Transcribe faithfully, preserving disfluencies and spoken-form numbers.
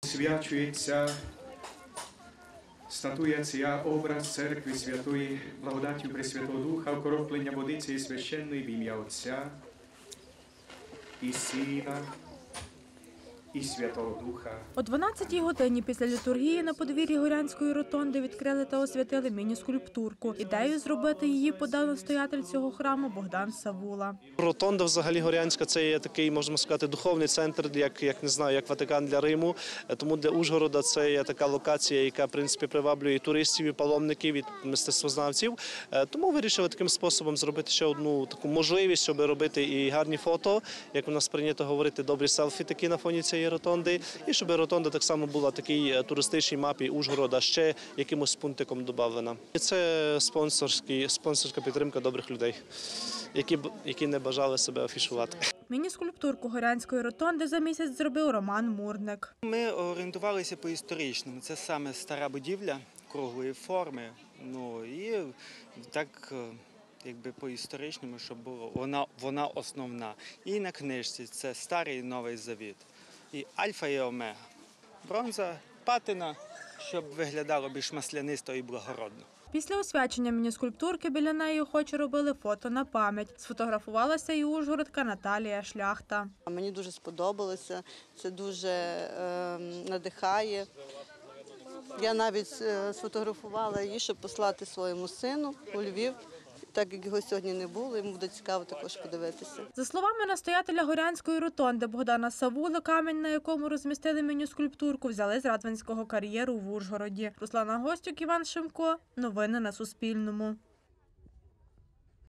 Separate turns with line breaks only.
Свячується статуя образ Церкви Святої, благодаттю Пресвятого Духа, окроплення водиці священної в ім'я Отця і Сина і Святого Духа.
О дванадцятій годині після літургії на подвір'ї Горянської ротонди відкрили та освятили міні-скульптурку. Ідею зробити її подав настоятель цього храму Богдан Савула.
Ротонда взагалі Горянська – це є такий, можна сказати, духовний центр, як, як не знаю, як Ватикан для Риму. Тому для Ужгорода це є така локація, яка, в принципі, приваблює і туристів, і паломників, і мистецтвознавців. Тому вирішили таким способом зробити ще одну таку можливість, щоб робити і гарні фото, як у нас прийнято говорити, добрі селфі такі на фоні цієї ротонди, і щоб ротонда так само була такій туристичній мапі Ужгорода ще якимось пунктиком додавлена. Це спонсорські, спонсорська підтримка добрих людей, які, які не бажали себе афішувати.
Міні-скульптурку Горянської ротонди за місяць зробив Роман Мурник.
Ми орієнтувалися по історичному. Це саме стара будівля круглої форми. Ну і так якби по історичному, щоб було вона, вона основна. І на книжці це Старий і Новий Завіт. І альфа і омега. Бронза, патина, щоб виглядало більш маслянисто і благородно.
Після освячення міні-скульптурки біля неї охочі робили фото на пам'ять. Сфотографувалася і ужгородка Наталія Шляхта.
Мені дуже сподобалося, це дуже е, надихає. Я навіть е, сфотографувала її, щоб послати своєму сину у Львів. Так як його сьогодні не було, йому буде цікаво також подивитися.
За словами настоятеля Горянської ротонди Богдана Савули, камінь, на якому розмістили міні-скульптурку, взяли з Радванського кар'єру в Ужгороді. Руслана Гостюк, Іван Шимко. Новини на Суспільному.